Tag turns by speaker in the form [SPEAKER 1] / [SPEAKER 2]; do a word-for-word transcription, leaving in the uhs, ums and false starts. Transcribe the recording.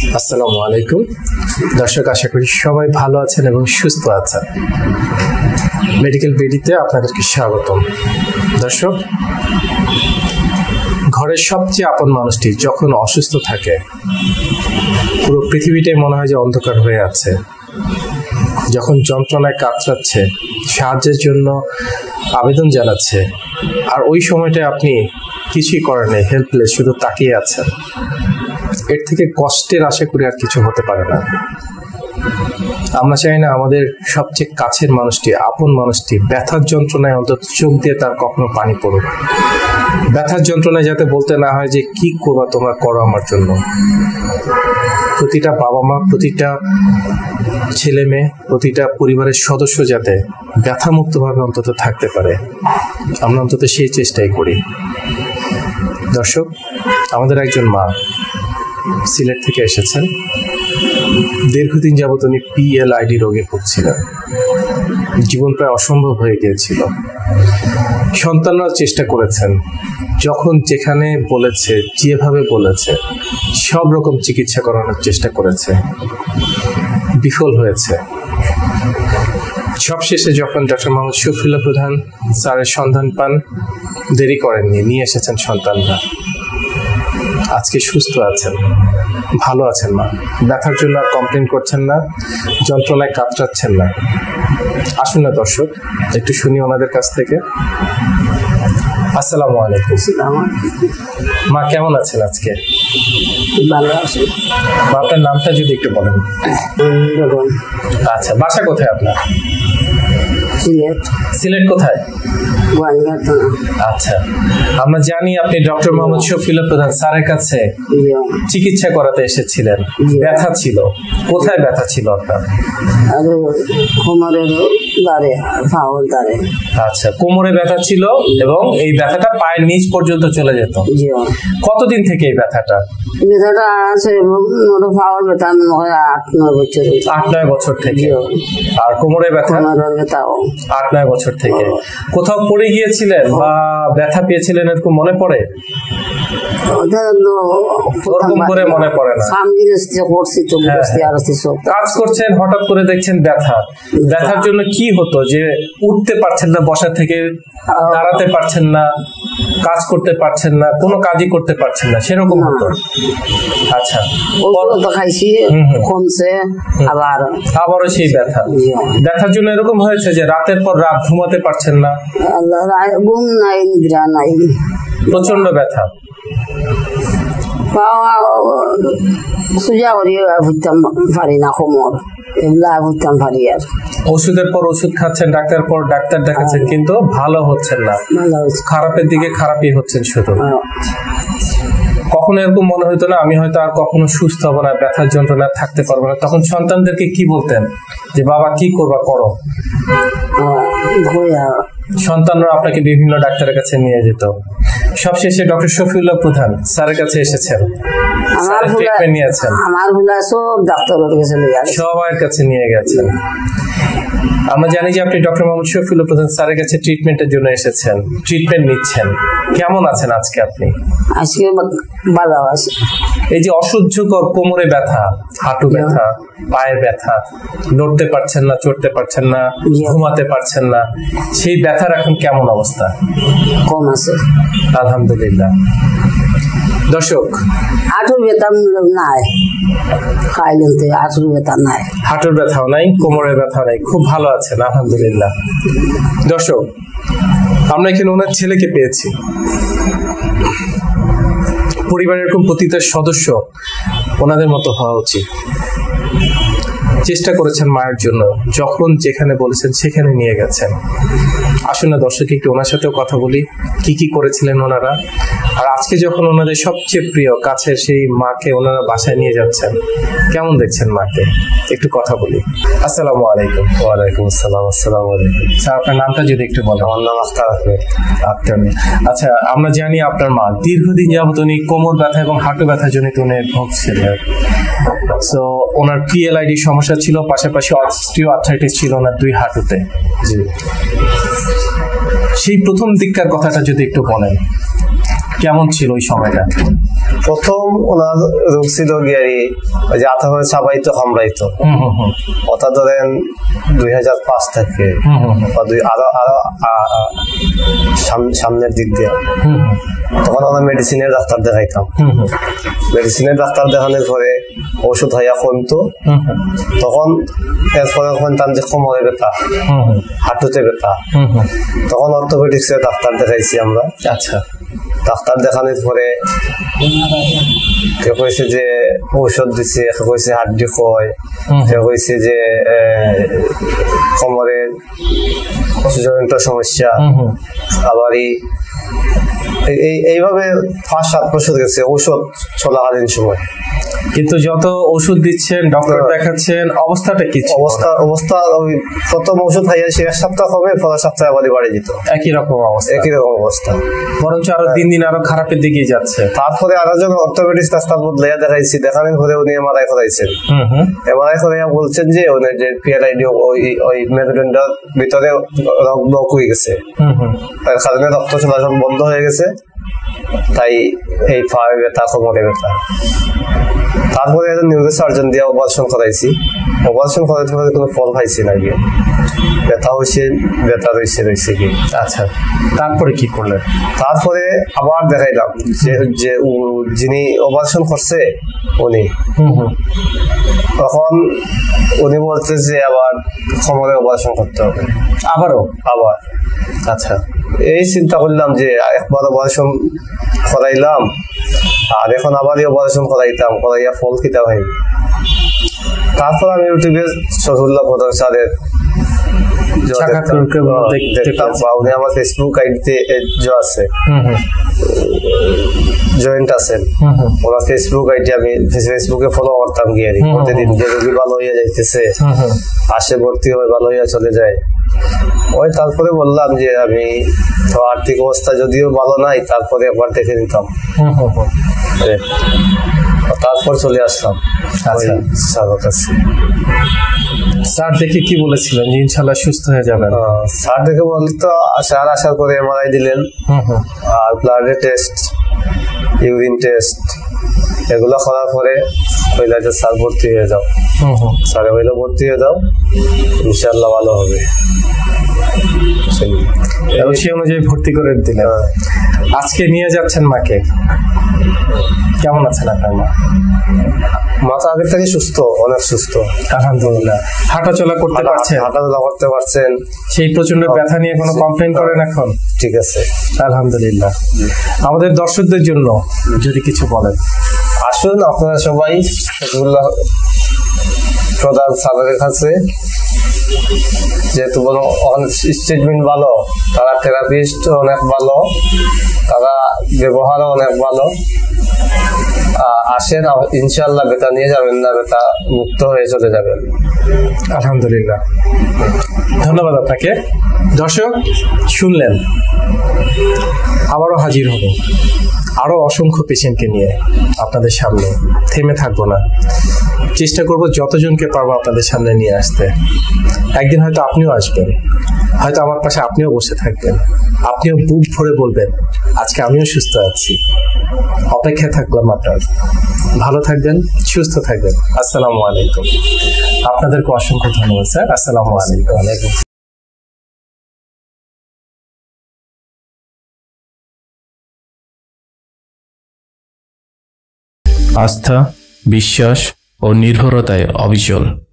[SPEAKER 1] আসসালামু আলাইকুম দর্শক, আশা করি সবাই ভালো আছেন এবং সুস্থ আছেন। মেডিকেল বিডিতে আপনাদেরকে স্বাগতম। দর্শক, ঘরের সবচেয়ে আপন মানুষটি যখন অসুস্থ থাকে, পুরো পৃথিবীটাই মনে হয় যে অন্ধকার হয়ে আছে। যখন যন্ত্রণায় কাতরাচ্ছে, সাহায্যের জন্য আবেদন জানাচ্ছে, আর ওই সময়টায় আপনি কিছুই করেন নেই, হেল্পলেস, শুধু তাকিয়ে আছেন। এর থেকে কষ্টের আশা করি আর কিছু হতে পারে না। আমরা চাই না আমাদের সবচেয়ে কাছের মানুষটি, আপন মানুষটি ব্যথার যন্ত্রণায় অন্তত চোখ দিয়ে তার কখনো পানি পড়ুক। ব্যথার যন্ত্রণায় যাতে বলতে না হয় যে কি করবা তোমরা, করো আমার জন্য। প্রতিটা বাবা মা, প্রতিটা ছেলে মেয়ে, প্রতিটা পরিবারের সদস্য যাতে ব্যথামুক্তভাবে অন্তত থাকতে পারে, আমরা অন্তত সেই চেষ্টাই করি। দর্শক, আমাদের একজন মা সিলেট থেকে এসেছেন। দীর্ঘদিন যাবত উনি পিএলআইডি রোগে ভুগছিলেন। জীবন প্রায় অসম্ভব হয়ে গিয়েছিল। সন্তানরা চেষ্টা করেছেন, যখন যেখানে বলেছে, যেভাবে বলেছে, সব রকম চিকিৎসা করানোর চেষ্টা করেছে, বিফল হয়েছে। সবশেষে যখন ডক্টর মোহাম্মদ শফিউল্লাহ প্রধান স্যারের সন্ধান পান, দেরি করেননি, নিয়ে এসেছেন সন্তানরা। আজকে সুস্থ আছেন, ভালো আছেন মা। ব্যথার জন্য আর কমপ্লেন করছেন না, যন্ত্রণায় কাতরাচ্ছেন না। আসুন না দর্শক, একটু শুনি ওনাদের কাছ থেকে। আসসালামু আলাইকুম। মা, কেমন আছেন আজকে?
[SPEAKER 2] ভালো আছি।
[SPEAKER 1] আপনার নামটা যদি একটু বলেন। আচ্ছা, বাসা কোথায় আপনার?
[SPEAKER 2] সিলেট।
[SPEAKER 1] সিলেট কোথায়? আচ্ছা, আমরা জানি আপনি ডক্টর মোহাম্মদ শফিউল্লাহ প্রধান স্যারের কাছে চিকিৎসা করাতে এসেছিলেন। ব্যথা ছিল, কোথায় ব্যথা ছিল আপনার?
[SPEAKER 2] কোমরের দাঁড়ে, পায়ের দাঁড়ে।
[SPEAKER 1] আচ্ছা, কোমরে ব্যথা ছিল এবং এই ব্যথাটা পায়ের নিচ পর্যন্ত চলে যেত। কতদিন থেকে এই ব্যথাটা?
[SPEAKER 2] ব্যথাটা আছে পায়ের ব্যথা আট নয় বছর।
[SPEAKER 1] আট নয় বছর থেকে। আর কোমরে ব্যথা?
[SPEAKER 2] ব্যথাও
[SPEAKER 1] আট নয় বছর থেকে। কোথাও পড়ে গিয়েছিলেন বা ব্যথা পেয়েছিলেন এরকম মনে পড়ে? ওরকম করে মনে পড়ে না। কাজ করছেন, হঠাৎ করে দেখছেন ব্যথা। ব্যথার জন্য কি হতো? যে উঠতে পারছেন না বসা থেকে, দাঁড়াতে পারছেন না, কাজ করতে পারছেন না, কোনো কাজই করতে পারছেন না, সেরকম হতো? আচ্ছা,
[SPEAKER 2] খাইছি, কমছে, আবার
[SPEAKER 1] আবারও সেই ব্যথা। ব্যথার জন্য এরকম হয়েছে যে রাতের পর রাত ঘুমাতে পারছেন না?
[SPEAKER 2] ঘুম নাই, নিদ্রা নাই,
[SPEAKER 1] প্রচন্ড ব্যথা।
[SPEAKER 2] সোজা করি ভুগতাম পারি না, কোমর এগুলা ভুগতাম পারি। আর
[SPEAKER 1] ওষুধের পর ওষুধ খাচ্ছেন, ডাক্তার পর ডাক্তার দেখাচ্ছেন, কিন্তু ভালো হচ্ছেন না, খারাপের দিকে খারাপই হচ্ছেন শুধু। কখনো এরকম মনে হইতো না আমি হয়তো আর কখনো সুস্থ হবো না, ব্যথার যন্ত্রণা থাকতে পারবো না? তখন সন্তানদেরকে কি বলতেন যে বাবা কি করবা করো? সন্তানরা আপনাকে বিভিন্ন ডাক্তারের কাছে নিয়ে যেত। সবশেষে ডক্টর শফিউল্লাহ প্রধান স্যারের কাছে এসেছেন, নিয়েছেন, সবার কাছে নিয়ে গেছেন। আমরা জানি যে আপনি ডক্টর মোহাম্মদ শফিউল্লাহ প্রধান স্যারের কাছে ট্রিটমেন্টের জন্য এসেছেন, ট্রিটমেন্ট নিচ্ছেন। কেমন আছেন আজকে আপনি?
[SPEAKER 2] আজকে ভালো আছি।
[SPEAKER 1] এই যে অসহ্যকর কোমরে ব্যথা, হাঁটু ব্যথা, পায়ের ব্যথা, নড়তে পারছেন না, চড়তে পারছেন না, ঘুমাতে পারছেন না, সেই ব্যথার এখন কেমন অবস্থা?
[SPEAKER 2] কম আছে,
[SPEAKER 1] আলহামদুলিল্লাহ। দর্শক,
[SPEAKER 2] হাঁটুর ব্যথা নাই, খাইলেন তো হাঁটুর ব্যথা নাই,
[SPEAKER 1] হাঁটুর ব্যথাও নাই, কোমরের ব্যথা নাই, খুব ভালো আছেন আলহামদুলিল্লাহ। দর্শক, আমরা এখানে ওনার ছেলেকে পেয়েছি। পরিবারের এরকম প্রতিটা সদস্য ওনাদের মতো হওয়া উচিত। চেষ্টা করেছেন মায়ের জন্য, যখন যেখানে বলেছেন সেখানে নিয়ে গেছেন। আসুন না দর্শক, একটু ওনার সাথেও কথা বলি, কি কি করেছিলেন ওনারা। আর আজকে যখন ওনাদের সবচেয়ে প্রিয় কাছের সেই মাকে ওনারা বাসায় নিয়ে যাচ্ছেন, কেমন দেখছেন মাকে? একটু কথা বলি। আসসালামু আলাইকুম।
[SPEAKER 3] ওয়ালাইকুম আসসালাম। আসসালামু আলাইকুম।
[SPEAKER 1] স্যার, আপনার নামটা যদি একটু বলেন।
[SPEAKER 3] আমার নাম আখতার আহমেদ।
[SPEAKER 1] আখতার আহমেদ। আচ্ছা, আমরা জানি আপনার মা দীর্ঘদিন যাবত উনি কোমর ব্যথা এবং হাঁটু ব্যথা জনিত উনি ভুগছিলেন। সো ওনার পিএলআইডি সমস্যা ছিল, পাশাপাশি অস্টিওআর্থ্রাইটিস ছিল ওনার দুই হাঁটুতে।
[SPEAKER 3] জি।
[SPEAKER 1] সেই প্রথম দিককার কথাটা যদি একটু বলেন। কেমন ছিল ওই সময়টা?
[SPEAKER 3] প্রথম ওনার রোগ ছিল গিয়ারি ওই যে আথা হয়ে চাবাইতো কামড়াইতো, ওটা ধরেন দুই হাজার পাঁচ থেকে বা দুই আরো আরো সামনের দিক দিয়ে। তখন আমরা মেডিসিনের ডাক্তার দেখাইতাম, মেডিসিনের ডাক্তার দেখানোর পরে ওষুধ হইয়া কমতো। তখন এরপরে শুনতাম যে কোমরে ব্যথা, হাঁটুতে ব্যথা, তখন অর্থোপেডিক্সের ডাক্তার দেখাইছি আমরা।
[SPEAKER 1] আচ্ছা,
[SPEAKER 3] ডাক্তার দেখানোর পরে কেউ কইছে যে ঔষধ দিছে, কেউ কইছে হাড্ডি ক্ষয়, কেউ কইছে যে কোমরের জয়েন্ট সমস্যা। আবার এই এইভাবে পাঁচ সাত বছর গেছে ঔষধ চলাকালীন সময়।
[SPEAKER 1] কিন্তু যত ওষুধ দিচ্ছেন, ডক্টর দেখাচ্ছেন, অবস্থাটা কি?
[SPEAKER 3] অবস্থা অবস্থা ওই প্রথম ওষুধ খাইয়া সে এক সপ্তাহ কমে, পরের সপ্তাহে আবার বাড়ি যেত,
[SPEAKER 1] একই রকম অবস্থা,
[SPEAKER 3] একই রকম অবস্থা,
[SPEAKER 1] বরঞ্চ আরো দিন দিন আরো খারাপের দিকেই যাচ্ছে।
[SPEAKER 3] তারপরে আরো যখন অর্থোপেডিক্স ডাক্তার বদলাইয়া দেখাইছি, দেখানোর পরে উনি এমআরআই করাইছেন। এমআরআই করাইয়া বলছেন যে উনি যে পিএলআইডি ওই ওই মেরুদণ্ডের ভিতরে ব্লক হয়ে গেছে, তার কারণে রক্ত চলাচল বন্ধ হয়ে গেছে, তাই এই পায়ে ব্যথা, কোমরে ব্যথা। তারপরে একজন নিউরো সার্জন দিয়ে অপারেশন করাইছি, অপারেশন করাইতে পরে কোনো ফল পাইছি না, গিয়ে ব্যথা হয়েছে, ব্যথা রয়েছে রয়েছে কি।
[SPEAKER 1] আচ্ছা, তারপরে কি করলেন?
[SPEAKER 3] তারপরে আবার দেখাইলাম যে যে যিনি অপারেশন করছে উনি, তখন উনি বলছে যে আবার কোমরে অপারেশন করতে হবে,
[SPEAKER 1] আবারও
[SPEAKER 3] আবার।
[SPEAKER 1] আচ্ছা,
[SPEAKER 3] এই চিন্তা করলাম যে একবার অপারেশন করাইলাম আর এখন আবার অপারেশন করাইতাম, করাইয়া ফল খিতা হয়। তারপর আমি ইউটিউবে শফিউল্লাহ প্রধান স্যারের দেখতাম, বা উনি আমার ফেসবুক আইডিতে আছে, জয়েন্ট আছেন, ওনার ফেসবুক আইডি আমি ফেসবুকে ফলো করতাম গিয়ে, প্রতিদিন যে রোগী ভালো হইয়া যাইতেছে, আসে ভর্তি হয়ে ভালো হইয়া চলে যায়। ওই তারপরে বললাম যে আমি তো আর্থিক অবস্থা যদিও ভালো নাই, তারপরে একবার দেখে নিতাম, তারপর চলে আসলাম স্যারের কাছে।
[SPEAKER 1] স্যার দেখে কি বলেছিলেন? ইনশাল্লাহ সুস্থ হয়ে যাবেন।
[SPEAKER 3] স্যার দেখে বলতো, স্যার আসার পরে এমআরআই দিলেন, আর ব্লাডের টেস্ট, ইউরিন টেস্ট, এগুলো করার পরে কইলা যে স্যার ভর্তি হয়ে যাও। স্যারে কইলো ভর্তি হয়ে যাও, ইনশাল্লাহ ভালো হবে।
[SPEAKER 1] সেই অনুযায়ী ভর্তি করে দিলেন। আজকে নিয়ে যাচ্ছেন মাকে, কেমন আছেন আপনার মা?
[SPEAKER 3] মাথা আগের থেকে সুস্থ, অনেক সুস্থ
[SPEAKER 1] আলহামদুলিল্লাহ। হাঁটা চলা করতে পারছেন?
[SPEAKER 3] হাঁটা চলা করতে পারছেন।
[SPEAKER 1] সেই প্রচন্ড ব্যথা নিয়ে কোনো কমপ্লেন করেন এখন?
[SPEAKER 3] ঠিক আছে,
[SPEAKER 1] আলহামদুলিল্লাহ। আমাদের দর্শকদের জন্য যদি কিছু বলেন।
[SPEAKER 3] আসুন আপনারা সবাই শফিউল্লাহ প্রধান স্যারের কাছে, যেহেতু বলো স্টেটমেন্ট ভালো, তারা থেরাপিস্ট অনেক ভালো, তারা ব্যবহারও অনেক ভালো। আসেন, ইনশাল্লাহ ব্যথা নিয়ে যাবেন না, ব্যথা মুক্ত হয়ে চলে যাবেন।
[SPEAKER 1] আলহামদুলিল্লাহ, ধন্যবাদ আপনাকে। দর্শক শুনলেন, আবারও হাজির হব আরো অসংখ্য পেশেন্টকে নিয়ে আপনাদের সামনে। থেমে থাকবো না, চেষ্টা করব যতজনকে পারবো আপনাদের সামনে নিয়ে আসতে। একদিন হয়তো আপনিও আসবেন, হয়তো আমার পাশে আপনিও বসে থাকবেন, আপনিও বুক ভরে বলবেন আজকে আমিও সুস্থ আছি। অপেক্ষায় থাকলাম আপনার। ভালো থাকবেন, সুস্থ থাকবেন। আসসালামু আলাইকুম। আপনাদেরকে অসংখ্য ধন্যবাদ স্যার। আসসালামু আলাইকুম।
[SPEAKER 4] আস্থা, বিশ্বাস ও নির্ভরতায় অবিচল।